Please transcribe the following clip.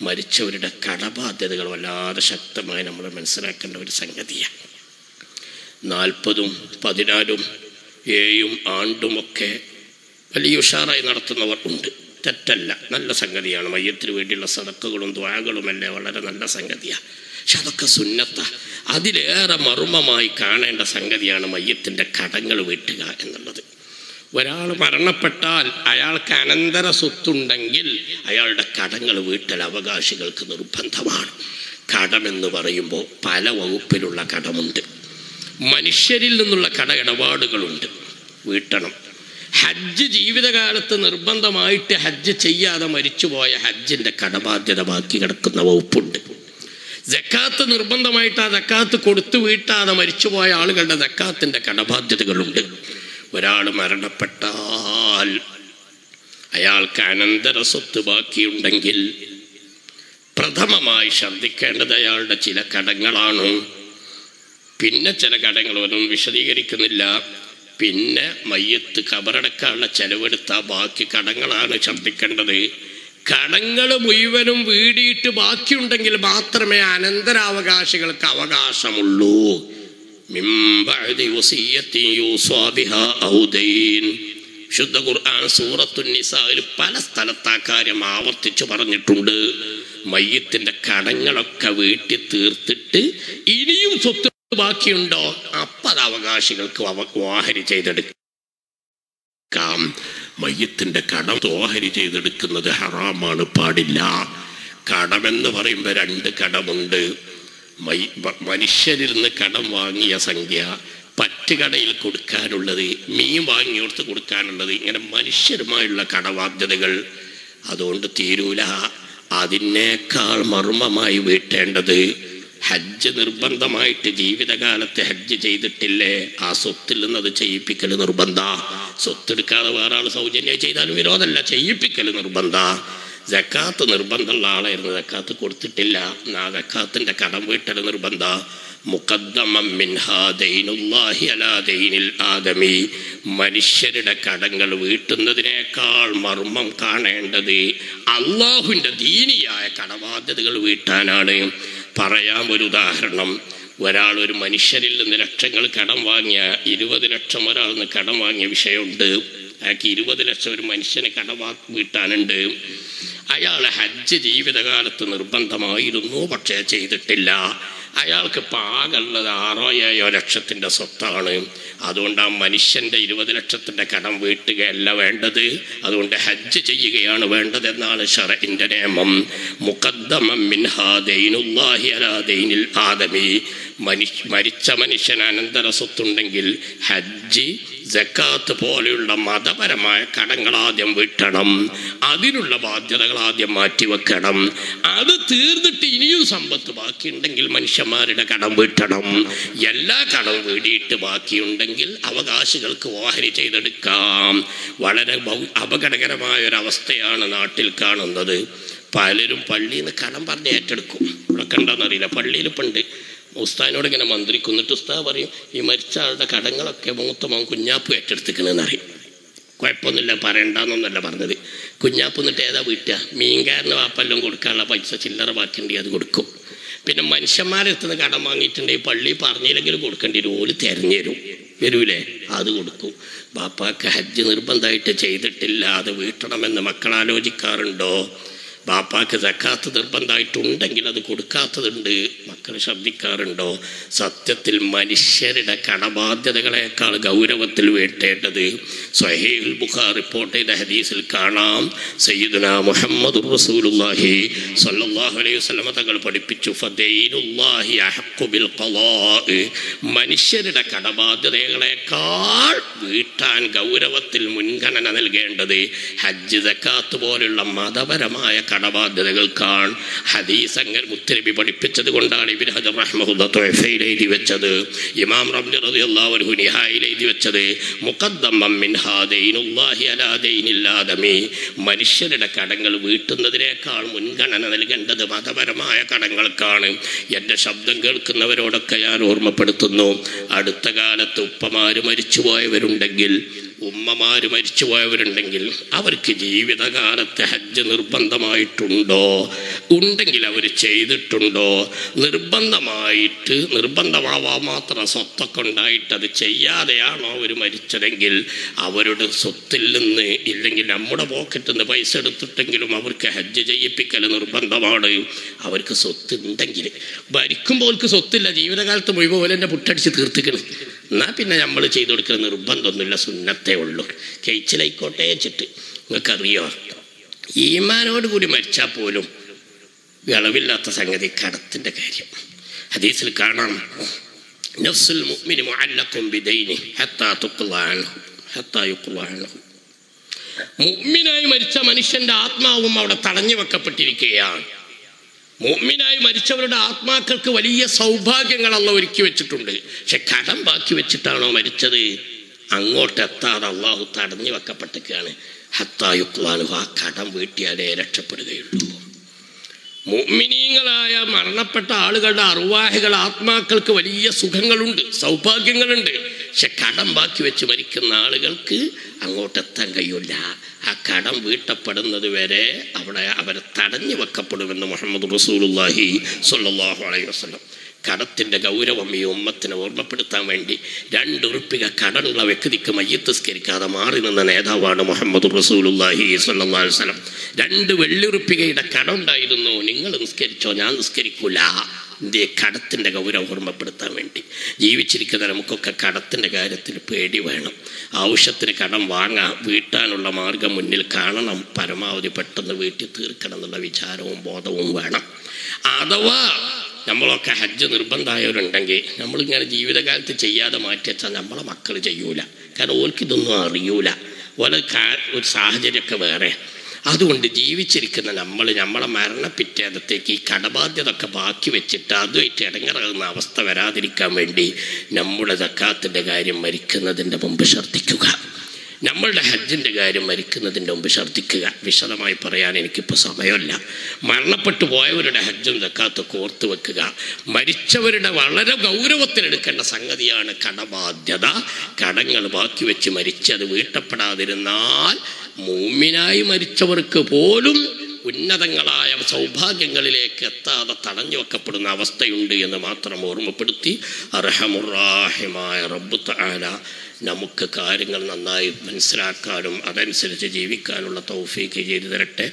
മരിച്ചവരുടെ കടബാധ്യതകൾ വല്ലാതെ ശക്തമായി നമ്മൾ മനസ്സിലാക്കേണ്ട ഒരു സംഗതിയാണ്. 40, 14, 7 ആണ്ടുമൊക്കെ വലിയ ഉഷാറായി നടത്തുന്നവർ ഉണ്ട്. തെറ്റല്ല, നല്ല സംഗതിയാണ്. മയ്യത്തിന് വേണ്ടിയുള്ള സദഖകളും ദുആകളുമല്ലേ വളരെ നല്ല സംഗതിയാണ്. പക്ഷെ അതൊക്കെ സുന്നത്താണ്. അതിലേറെ മർമ്മമായി കാണേണ്ട സംഗതിയാണ് മയ്യത്തിൻ്റെ കടങ്ങൾ വീട്ടുക എന്നുള്ളത്. ഒരാൾ മരണപ്പെട്ടാൽ അയാൾക്ക് അനന്തര സ്വത്തുണ്ടെങ്കിൽ അയാളുടെ കടങ്ങൾ വീട്ടൽ അവകാശികൾക്ക് നിർബന്ധമാണ്. കടമെന്ന് പറയുമ്പോൾ പല വകുപ്പിലുള്ള കടമുണ്ട്. മനുഷ്യരിൽ നിന്നുള്ള കടയിടപാടുകളുണ്ട്, വീട്ടണം. ഹജ്ജ് ജീവിതകാലത്ത് നിർബന്ധമായിട്ട് ഹജ്ജ് ചെയ്യാതെ മരിച്ചുപോയ ഹജ്ജിൻ്റെ കടബാധ്യത ബാക്കി കിടക്കുന്ന വകുപ്പുണ്ട്. സക്കാത്ത് നിർബന്ധമായിട്ട് ആ സക്കാത്ത് കൊടുത്തു വീട്ടാതെ മരിച്ചുപോയ ആളുകളുടെ സക്കാത്തിൻ്റെ കടബാധ്യതകളുണ്ട്. ഒരാൾ മരണപ്പെട്ടാൽ അയാൾക്ക് അനന്തര സ്വത്ത് ബാക്കിയുണ്ടെങ്കിൽ പ്രഥമമായി ശ്രദ്ധിക്കേണ്ടത് അയാളുടെ ചില കടങ്ങളാണ്. പിന്നെ ചില കടങ്ങളൊന്നും വിശദീകരിക്കുന്നില്ല. പിന്നെ മയ്യത്ത് ഖബറടക്കാനുള്ള ചെലവെടുത്ത ബാക്കി കടങ്ങളാണ് ശ്രദ്ധിക്കേണ്ടത്. കടങ്ങൾ മുഴുവനും വീടിയിട്ട് ബാക്കിയുണ്ടെങ്കിൽ മാത്രമേ അനന്തരാവകാശികൾക്ക് അവകാശമുള്ളൂ. ശുദ്ധ ഖുർആൻ സൂറത്തുൻ നിസായിൽ പല സ്ഥലത്ത് ആ കാര്യം ആവർത്തിച്ചു പറഞ്ഞിട്ടുണ്ട്. മയ്യത്തിന്റെ കടങ്ങളൊക്കെ വീട്ടി തീർത്തിട്ട് ഇനിയും സ്വത്ത് ബാക്കിയുണ്ടോ അപ്പം അത് അവകാശികൾക്ക് ഓഹരി ചെയ്തെടുക്കാം. മയ്യത്തിന്റെ കടം ഓഹരി ചെയ്തെടുക്കുന്നത് ഹറാമാണ്, പാടില്ല. കടമെന്ന് പറയുമ്പോൾ 2 കടമുണ്ട്. മനുഷ്യരിൽ നിന്ന് കടം വാങ്ങിയ സംഖ്യ, പറ്റുകടയിൽ കൊടുക്കാനുള്ളത്, മീൻ വാങ്ങിയോടത്ത് കൊടുക്കാനുള്ളത്, ഇങ്ങനെ മനുഷ്യരുമായുള്ള കടബാധ്യതകൾ അതുകൊണ്ട് തീരൂല. അതിനേക്കാൾ മർമ്മമായി വീട്ടേണ്ടത് ഹജ്ജ് നിർബന്ധമായിട്ട് ജീവിതകാലത്ത് ഹജ്ജ് ചെയ്തിട്ടില്ലേ, ആ സ്വത്തിൽ നിന്നത് ചെയ്യിപ്പിക്കൽ നിർബന്ധ. സ്വത്തെടുക്കാതെ വേറെ ആൾ സൗജന്യം ചെയ്താലും വിരോധമല്ല, ചെയ്യിപ്പിക്കൽ നിർബന്ധ. സക്കാത്ത് നിർബന്ധമുള്ള ആളായിരുന്നു, സക്കാത്ത് കൊടുത്തിട്ടില്ല, ആ സക്കാത്തിൻ്റെ കടം വീട്ടൽ നിർബന്ധ. മുഖദ്ദമം മിൻഹാ ദൈനുല്ലാഹി അലാ ദൈനിൽ ആദമി. മനുഷ്യരുടെ കടങ്ങൾ വീട്ടുന്നതിനേക്കാൾ മർമ്മം കാണേണ്ടത് അള്ളാഹുവിൻ്റെ ദീനിയായ കടബാധ്യതകൾ വീട്ടാനാണ്. പറയാം ഒരു ഉദാഹരണം. ഒരു മനുഷ്യരിൽ നിന്ന് ലക്ഷങ്ങൾ കടം വാങ്ങിയ 20 ലക്ഷം ഒരാളിൽ നിന്ന് കടം വാങ്ങിയ വിഷയമുണ്ട്. അയാൾക്ക് 20 ലക്ഷം ഒരു മനുഷ്യന് കടം വീട്ടാനുണ്ട്. അയാൾ ഹജ്ജ് ജീവിതകാലത്ത് നിർബന്ധമായിരുന്നു, പക്ഷേ ചെയ്തിട്ടില്ല. അയാൾക്ക് പാകുള്ളത് 6-7 ലക്ഷത്തിൻ്റെ സ്വത്താണ്. അതുകൊണ്ട് ആ മനുഷ്യൻ്റെ 20 ലക്ഷത്തിൻ്റെ കടം വീട്ടുകയല്ല വേണ്ടത്, അതുകൊണ്ട് ഹജ്ജ് ചെയ്യുകയാണ് വേണ്ടതെന്നാണ് ശർഇന്റെ നിയമം. മുഖദ്ദമം മിൻഹാ ദൈനുല്ലാഹി അലാ ദൈനിൽ ആദമി. മരിച്ച മനുഷ്യന് അനന്തര സ്വത്തുണ്ടെങ്കിൽ ഹജ്ജ്, സക്കാത്ത് പോലെയുള്ള മതപരമായ കടങ്ങൾ ആദ്യം വീട്ടണം. അതിനുള്ള ബാധ്യതകൾ ആദ്യം മാറ്റിവെക്കണം. അത് തീർന്നിട്ട് ഇനിയും സമ്പത്ത് ബാക്കിയുണ്ടെങ്കിൽ മനുഷ്യന്മാരുടെ കടം വീട്ടണം. എല്ലാ കടം വീടിയിട്ട് ബാക്കിയുണ്ടെങ്കിൽ അവകാശികൾക്ക് ഓഹരി ചെയ്തെടുക്കാം. വളരെ അപകടകരമായ ഒരവസ്ഥയാണ് നാട്ടിൽ കാണുന്നത്. പലരും പള്ളിയിൽ നിന്ന് കടം പറഞ്ഞ് ഏറ്റെടുക്കും. ഇവിടെ കണ്ടെന്നറിയില്ല, പള്ളിയിൽ പണ്ട് ഉസ്താദിനോട് ഇങ്ങനെ മന്ത്രിക്കുന്നിട്ട് ഉസ്താദ് പറയും, ഈ മരിച്ച ആളുടെ കടങ്ങളൊക്കെ മൂത്ത മോൻ കുഞ്ഞാപ്പ് ഏറ്റെടുത്തിക്കണെന്ന് അറിയും. കുഴപ്പമൊന്നുമില്ല, പറയണ്ടെന്നൊന്നല്ല പറഞ്ഞത്. കുഞ്ഞാപ്പ് എന്നിട്ട് ഏതാ വീട്ടുക? മീൻകാരന് വാപ്പെല്ലാം കൊടുക്കാനുള്ള പൈസ ചില്ലറ ബാക്കിയുണ്ടെങ്കിൽ അത് കൊടുക്കും. പിന്നെ മനുഷ്യന്മാരെത്തുന്ന കടം വാങ്ങിയിട്ടുണ്ടെങ്കിൽ പള്ളി പറഞ്ഞില്ലെങ്കിലും കൊടുക്കേണ്ടി വരും, ഓല് തിരഞ്ഞു വരൂലേ, അത് കൊടുക്കും. ബാപ്പാക്ക് ഹജ്ജ് നിർബന്ധമായിട്ട് ചെയ്തിട്ടില്ല, അത് വീട്ടണമെന്ന് മക്കൾ ആലോചിക്കാറുണ്ടോ? ബാപ്പാക്ക് സക്കാത്ത് നിർബന്ധമായിട്ടുണ്ടെങ്കിൽ അത് കൊടുക്കാത്തതുണ്ട്, മക്കൾ ശ്രദ്ധിക്കാറുണ്ടോ? സത്യത്തിൽ മനുഷ്യരുടെ കടബാധ്യതകളെക്കാൾ ഗൗരവത്തിൽ വീട്ടേണ്ടത് സ്വഹീഹുൽ ബുഖാരി റിപ്പോർട്ട് ചെയ്ത ഹദീസിൽ കാണാം. സയ്യിദുനാ മുഹമ്മദുർ റസൂലുള്ളാഹി സ്വല്ലല്ലാഹു അലൈഹി വസല്ലം തങ്ങൾ പഠിപ്പിച്ചു, ഫദൈനുല്ലാഹി അഹഖു ബിൽ ഖളാഇ. മനുഷ്യരുടെ കടബാധ്യതകളെക്കാൾ വീട്ടാൻ ഗൗരവത്തിൽ മുൻഗണന നൽകേണ്ടത് ഹജ്ജ്, സക്കാത്ത് പോലുള്ള മതപരമായ കടബാധ്യതകൾക്കാണ്. ഹദീസ് അങ്ങനെ മുത്തനബി പഠിപ്പിച്ചത് കൊണ്ടാണ് ഇബ്നു ഹജർ റഹ്മഹുല്ലാഹ് തുഹഫയിൽ എഴുതി വെച്ചത്, ഇമാം റംലി റളിയല്ലാഹു അൻഹു നിഹായിൽ എഴുതി വെച്ചത്, മുഖദ്ദമം മിൻഹാ ദൈനുല്ലാഹി അലാ ദൈനിൽ ആദമി. മനുഷ്യരുടെ കടങ്ങൾ വീട്ടുന്നതിനേക്കാൾ മുൻഗണന നൽകേണ്ടത് മതപരമായ കടങ്ങൾക്കാണ്. എൻ്റെ ശബ്ദം കേൾക്കുന്നവരോടൊക്കെ ഞാൻ ഓർമ്മപ്പെടുത്തുന്നു, അടുത്ത കാലത്ത് ഉപ്പമാര് മരിച്ചുപോയവരുണ്ടെങ്കിൽ ഉമ്മമാര് മരിച്ചു പോയവരുണ്ടെങ്കിൽ അവർക്ക് ജീവിതകാലത്ത് ഹജ്ജ് നിർബന്ധമായിട്ടുണ്ടോ? ഉണ്ടെങ്കിൽ അവർ ചെയ്തിട്ടുണ്ടോ? നിർബന്ധമാവാൻ മാത്രം സ്വത്തൊക്കെ ഉണ്ടായിട്ട് അത് ചെയ്യാതെയാണോ അവർ മരിച്ചതെങ്കിൽ അവരുടെ സ്വത്തിൽ നിന്ന് ഇല്ലെങ്കിൽ നമ്മുടെ പോക്കറ്റിൽ നിന്ന് പൈസ എടുത്തിട്ടെങ്കിലും അവർക്ക് ഹജ്ജ് ചെയ്യിപ്പിക്കൽ നിർബന്ധമാണ്. അവർക്ക് സ്വത്ത് ഉണ്ടെങ്കിൽ. ഭരിക്കുമ്പോൾക്ക് സ്വത്തില്ല, ജീവിതകാലത്ത് മുഴുവൻ പോലെ തന്നെ പുട്ടടിച്ച് തീർത്തിക്കണം. എന്നാൽ പിന്നെ നമ്മൾ ചെയ്തു കൊടുക്കുന്ന നിർബന്ധമൊന്നുമില്ല, സുന്നത്തേ ഉള്ളൂ. കെയ്ച്ചിലായിക്കോട്ടെ വെച്ചിട്ട്. നിങ്ങൾക്കറിയോ, ഈമാനോട് കൂടി മരിച്ചാൽ പോലും ഇളവില്ലാത്ത സംഗതി കടത്തിൻ്റെ കാര്യം. ഹദീസിൽ കാണാം, നഫ്സുൽ മുഅ്മിനി മുഅല്ലഖുൻ ബിദൈനി ഹത്താ തുഖ്ളഅ അൻഹു. മുഅ്മിനായി മരിച്ച മനുഷ്യന്റെ ആത്മാവും അവിടെ തടഞ്ഞു വെക്കപ്പെട്ടിരിക്കുകയാണ്. മുഅ്മിനായി മരിച്ചവരുടെ ആത്മാക്കൾക്ക് വലിയ സൗഭാഗ്യങ്ങൾ അല്ലാഹു ഒരുക്കി വെച്ചിട്ടുണ്ട്. പക്ഷെ കടം ബാക്കി വെച്ചിട്ടാണോ മരിച്ചത്? അങ്ങോട്ടെത്താതെ അള്ളാഹു തടഞ്ഞു വെക്കപ്പെട്ടിരിക്കുകയാണ്. ഹത്താ തുഖ്ളഅ അൻഹു. ആ കടം വീട്ടിയാലേ രക്ഷപ്പെടുകയുള്ളൂ. മുഅ്മിനീങ്ങളായ മരണപ്പെട്ട ആളുകളുടെ അർവാഹികൾ ആത്മാക്കൾക്ക് വലിയ സുഖങ്ങളുണ്ട്, സൗഭാഗ്യങ്ങളുണ്ട്. പക്ഷെ കടം ബാക്കി വെച്ച് മരിക്കുന്ന ആളുകൾക്ക് അങ്ങോട്ടെത്താൻ കഴിയില്ല. ആ കടം വീട്ടപ്പെടുന്നത് വരെ അവിടെ അവരെ തടഞ്ഞു വെക്കപ്പെടുമെന്ന് മുഹമ്മദ് റസൂലുള്ളാഹി സ്വല്ലല്ലാഹു അലൈഹി വസല്ലം. കടത്തിൻ്റെ ഗൗരവം ഈ ഉമ്മത്തിനെ ഓർമ്മപ്പെടുത്താൻ വേണ്ടി 2 ഉറുപ്പിക കടമുള്ള വ്യക്തിക്ക് മയ്യിത്ത് നിസ്കരിക്കാതെ മാറി നിന്ന നേതാവാണ് മുഹമ്മദ് റസൂലുള്ളാഹി സ്വല്ലല്ലാഹു അലൈഹി വസല്ലം. 2 വെള്ളിയുറുപ്പികയുടെ കടം ഉണ്ടായിരുന്നു. നിങ്ങൾ നിസ്കരിച്ചോ, ഞാൻ നിസ്കരിക്കൂല. ഇന്ത്യ കടത്തിൻ്റെ ഗൗരവം ഓർമ്മപ്പെടുത്താൻ വേണ്ടി. ജീവിച്ചിരിക്കുന്ന നമുക്കൊക്കെ കടത്തിൻ്റെ കാര്യത്തിൽ പേടി വേണം. ആവശ്യത്തിന് കടം വാങ്ങാം, വീട്ടാനുള്ള മാർഗം മുന്നിൽ കാണണം, പരമാവധി പെട്ടെന്ന് വീട്ടിൽ തീർക്കണം എന്നുള്ള വിചാരവും ബോധവും വേണം. അഥവാ നമ്മളൊക്കെ ഹജ്ജ് നിർബന്ധമായവരുണ്ടെങ്കിൽ നമ്മളിങ്ങനെ ജീവിതകാലത്ത് ചെയ്യാതെ മാറ്റി വെച്ചാൽ നമ്മളെ മക്കൾ ചെയ്യൂല. കാരണം ഓൽക്കിതൊന്നും അറിയൂല. ഒരു സാഹചര്യമൊക്കെ വേറെ. അതുകൊണ്ട് ജീവിച്ചിരിക്കുന്ന നമ്മളെ മരണപ്പിറ്റേന്നത്തേക്ക് ഈ കടബാധ്യത ഒക്കെ ബാക്കി വെച്ചിട്ട് അതുമായിട്ട് ഇടങ്ങറാകുന്ന അവസ്ഥ വരാതിരിക്കാൻ വേണ്ടി നമ്മുടെ സക്കാത്തിൻ്റെ കാര്യം മരിക്കുന്നതിൻ്റെ മുമ്പ് ശ്രദ്ധിക്കുക. നമ്മളുടെ ഹജ്ജിൻ്റെ കാര്യം മരിക്കുന്നതിൻ്റെ മുമ്പ് ശ്രദ്ധിക്കുക. വിശദമായി പറയാൻ എനിക്കിപ്പോൾ സമയമില്ല. മരണപ്പെട്ടു പോയവരുടെ ഹജ്ജും സക്കാത്തൊക്കെ ഓർത്ത് വെക്കുക. മരിച്ചവരുടെ വളരെ ഗൗരവത്തിലെടുക്കേണ്ട സംഗതിയാണ് കടബാധ്യത. കടങ്ങൾ ബാക്കി വെച്ച് മരിച്ചത് വീട്ടപ്പെടാതിരുന്നാൽ മുഅ്മിനായി മരിച്ചവർക്ക് പോലും ഉന്നതങ്ങളായ സൗഭാഗ്യങ്ങളിലേക്ക് എത്താതെ തടഞ്ഞു വെക്കപ്പെടുന്ന അവസ്ഥയുണ്ട് എന്ന് മാത്രം ഓർമ്മപ്പെടുത്തി, അർഹമുർ-റാഹിമായ റബ്ബ് തആല നമുക്ക് കാര്യങ്ങൾ നന്നായി മനസ്സിലാക്കാനും അതനുസരിച്ച് ജീവിക്കാനുള്ള തൗഫീഖ് ചെയ്തു തരട്ടെ.